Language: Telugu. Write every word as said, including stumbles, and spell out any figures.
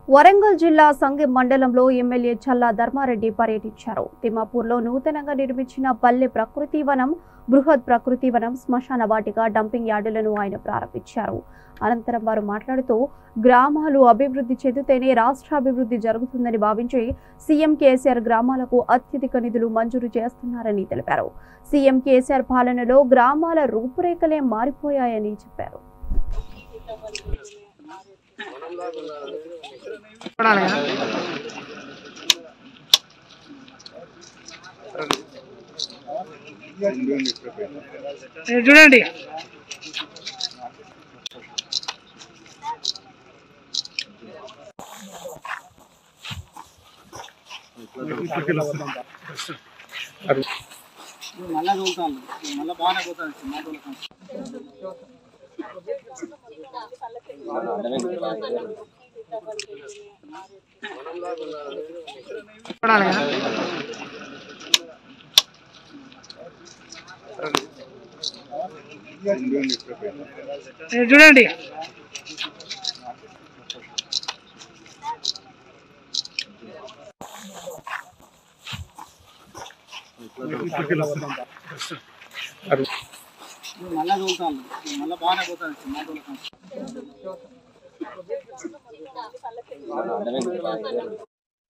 వరంగల్ జిల్లా సంగెం మండలంలో ఎమ్మెల్యే చల్లా ధర్మారెడ్డి పర్యటించారు. తిమ్మాపూర్లో నూతనంగా నిర్మించిన పల్లె ప్రకృతి వనం, బృహత్ ప్రకృతి వనం, శ్మశాన వాటిక, డంపింగ్ యార్డులను ఆయన ప్రారంభించారు. అనంతరం వారు మాట్లాడుతూ గ్రామాలు అభివృద్ధి చెందితేనే రాష్ట్రాభివృద్ధి జరుగుతుందని భావించి సీఎం కేసీఆర్ గ్రామాలకు అత్యధిక నిధులు మంజూరు చేస్తున్నారని తెలిపారు. సీఎం కేసీఆర్ పాలనలో గ్రామాల రూపురేఖలే మారిపోయాయని చెప్పారు. చూడండి మళ్ళా చూస్తాను మళ్ళా బాగానే పోతాను చూడండి మళ్ళా చూస్తాను మళ్ళా బాగానే పోతాను